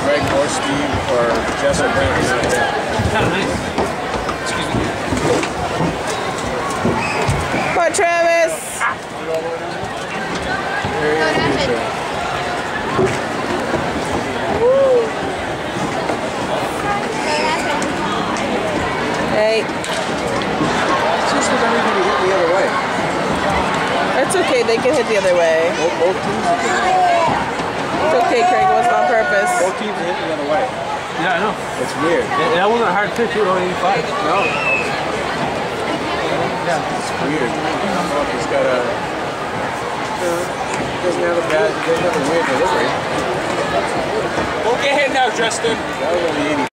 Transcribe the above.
Greg or Steve or Jess or Brent was not there. Kind of nice. Excuse me. Come on, Travis. There he is. Hey. Just with everybody hit the other way. It's okay, they can hit the other way. Both teams are hitting. It's okay, Craig, it wasn't on purpose. Both teams are hitting the other way. Yeah, I know. It's weird. That wasn't a hard pitch, it was only 85. No. Yeah, it's weird. He's got a... doesn't have a bad... doesn't have a weird delivery. Go get hit now, Justin. That was only 80.